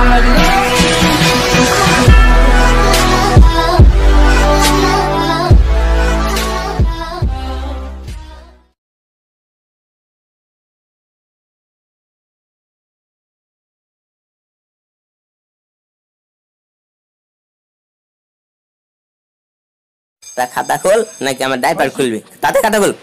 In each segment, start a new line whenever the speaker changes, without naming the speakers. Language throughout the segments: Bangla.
তা খাতা খোল নাকি আমার ডাইপার খুলবি? তাতে খাতা খোল।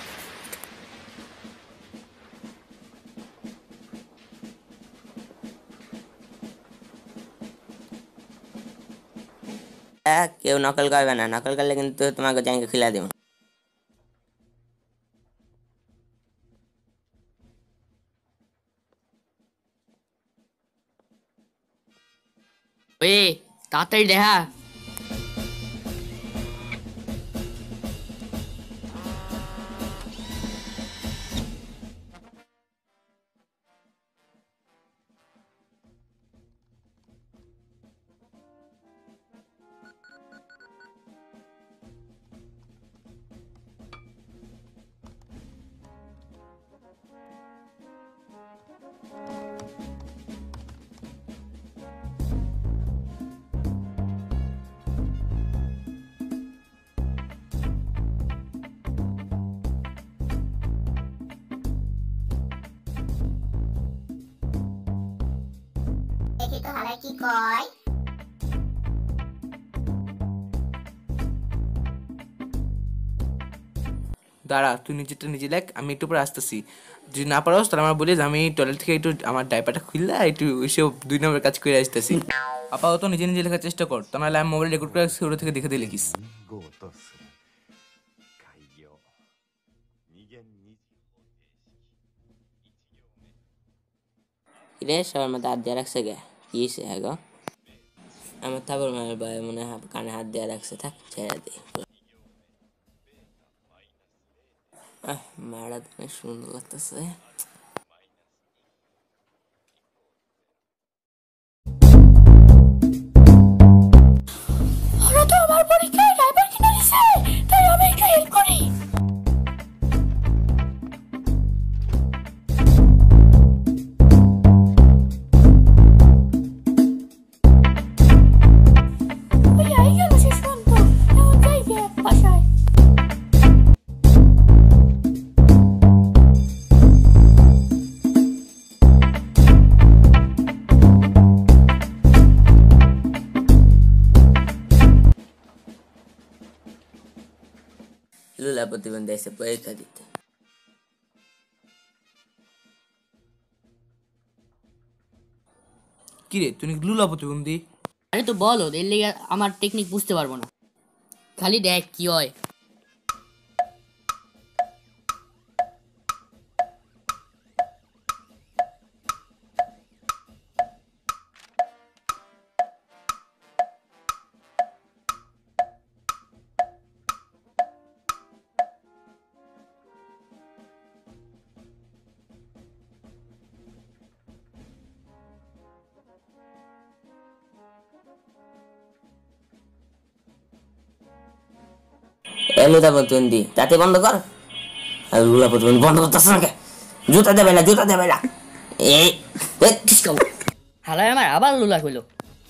কেউ নকল করবে না, নকল করলে কিন্তু তোমাকে জায়গা খুলে দেবো।
ওই তাড়াতাড়ি দেখা।
দেখি তো হালাই কি কয়।
দাঁড়া, তুই নিচেরটা নিজে লেখ, আমি একটু পরে আসতেছি। যদি না পারোস তাহলে আমার বলিস, আমি টয়লেট থেকে একটু আমার ডাইপারটা খুললে একটু এসে 2 নম্বর কাজ করে আসতেছি। আপাতত নিজে নিজে লেখার চেষ্টা কর, তা নাহলে আমি মোবাইল রেকর্ড করে ওটা থেকে দেখে দিয়ে লিখিস।
রে সবার মধ্যে হাত দিয়ে রাখছে গে, কি হয়েছে হ্যাঁ গো? আমার থাবর মায়ের ভাই মনে হয় কানে হাত দিয়ে রাখছে, থাক ছেড়ে দিই। মারা অনেক সুন্দর লাগতেছে।
ওরা তো আমার পরীক্ষায় ডাইপার কিনে দিছে, তাই আমি একটু হেল্প করি। ওই আই গেল শেষ পর্যন্ত, এখন যাই গে বাসায়।
লুলা প্রতিবন্ধী এসে পরীক্ষা দিতে।
কিরে তুই লুলা প্রতিবন্ধী?
আরে তো বলো, এর লেগে আমার টেকনিক বুঝতে পারবো না, খালি দেখ কি হয়।
লুলা প্রতিবন্ধী তাতে বন্ধ কর। আর লুলা প্রতিবন্ধী বন্ধ করতেছ না কে? জুতা দেবে না, জুতা দেবে না। এই
হালাই আমার আবার লুলা হইলো।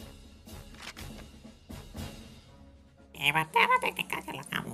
এবার তো আমাদের একটা কাজে লাগাবো।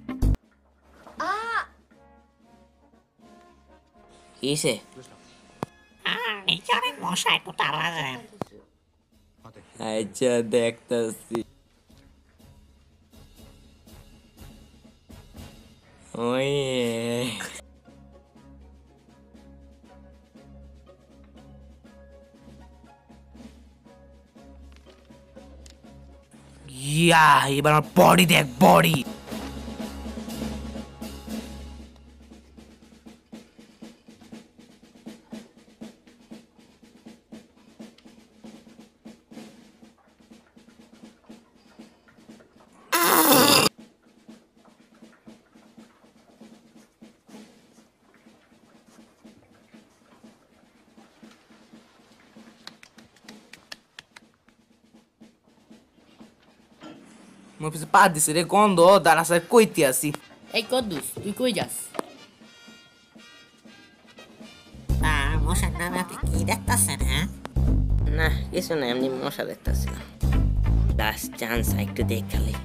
কিসে?
জানেন মশা একটু তাড়া যায়।
আচ্ছা দেখতেছি। ওই
ইয়া, এবার আমার বডি দেখ, বডি। মোর পিছে পা দিছে রে, গন্ধ দাঁড়াছে, কইতে আসি।
এই কদ্দুস তুই কই যাস?
মশার নামে আপনি কি দেখতেছেন? হ্যাঁ,
না কিছু না, এমনি মশা দেখতেছিলাম। লাস্ট চান্স, একটু দেখ খালি।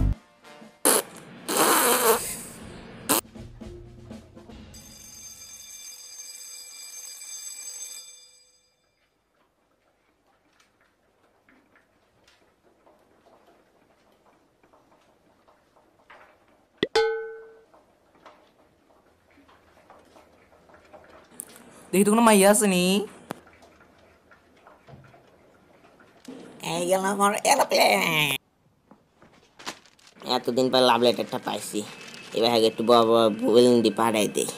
দেখি তো কোনো মাইয়া আসেনি।
এই গেল আমার এরোপ্লেন।
এতদিন পর লাভ লেটারটা পাইছি, এবার আগে একটু বড় বড় বেলুন দিয়ে পাঠাই দেই।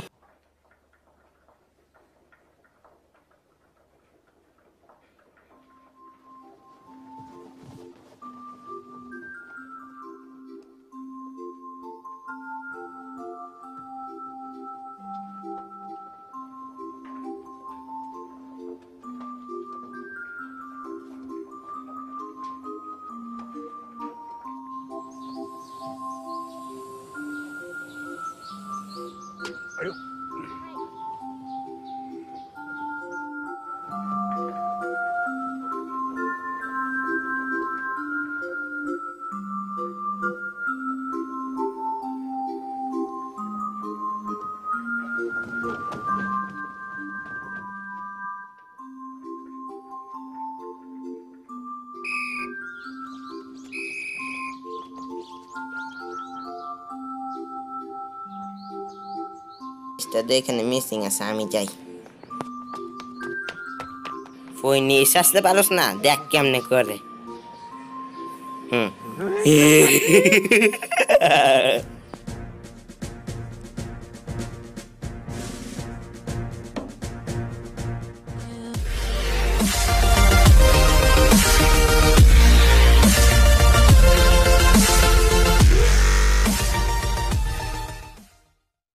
তো এখানে মিসিং আছে, আমি যাই। ফোন নিয়ে আসতে পারোস না, দেখ কেমনে করে।